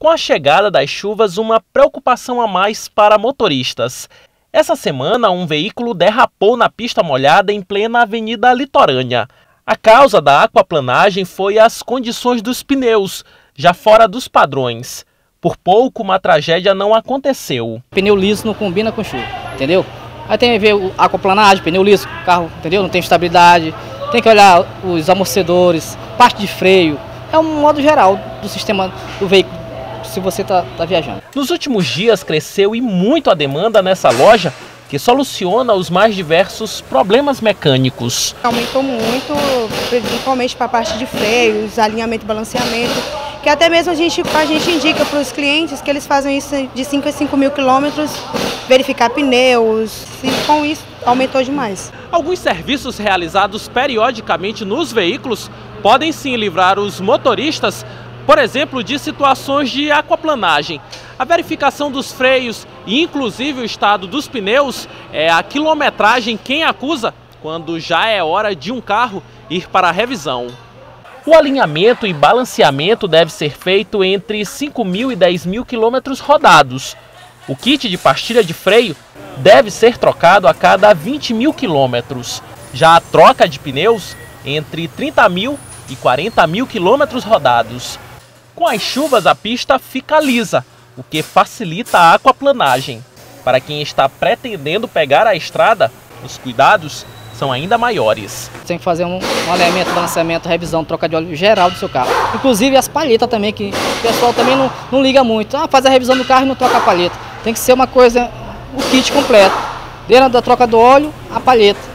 com a chegada das chuvas, uma preocupação a mais para motoristas. Essa semana, um veículo derrapou na pista molhada em plena Avenida Litorânea. A causa da aquaplanagem foi as condições dos pneus, já fora dos padrões. Por pouco, uma tragédia não aconteceu. Pneu liso não combina com chuva, entendeu? Aí tem a ver a aquaplanagem, pneu liso, carro, entendeu? Não tem estabilidade. Tem que olhar os amortecedores, parte de freio. É um modo geral do sistema do veículo, se você está viajando. Nos últimos dias cresceu e muito a demanda nessa loja, que soluciona os mais diversos problemas mecânicos. Aumentou muito, principalmente para a parte de freios, alinhamento e balanceamento, que até mesmo a gente indica para os clientes que eles fazem isso de 5 a 5 mil quilômetros, verificar pneus, e com isso aumentou demais. Alguns serviços realizados periodicamente nos veículos podem sim livrar os motoristas, por exemplo, de situações de aquaplanagem. A verificação dos freios e inclusive o estado dos pneus é a quilometragem quem acusa quando já é hora de um carro ir para a revisão. O alinhamento e balanceamento deve ser feito entre 5 mil e 10 mil quilômetros rodados. O kit de pastilha de freio deve ser trocado a cada 20 mil quilômetros. Já a troca de pneus entre 30 mil e 40 mil quilômetros rodados. Com as chuvas, a pista fica lisa, o que facilita a aquaplanagem. Para quem está pretendendo pegar a estrada, os cuidados são ainda maiores. Tem que fazer um alinhamento, balanceamento, revisão, troca de óleo geral do seu carro. Inclusive as palhetas também, que o pessoal também não liga muito. Faz a revisão do carro e não troca a palheta. Tem que ser uma coisa, o kit completo. Desde a troca do óleo, a palheta.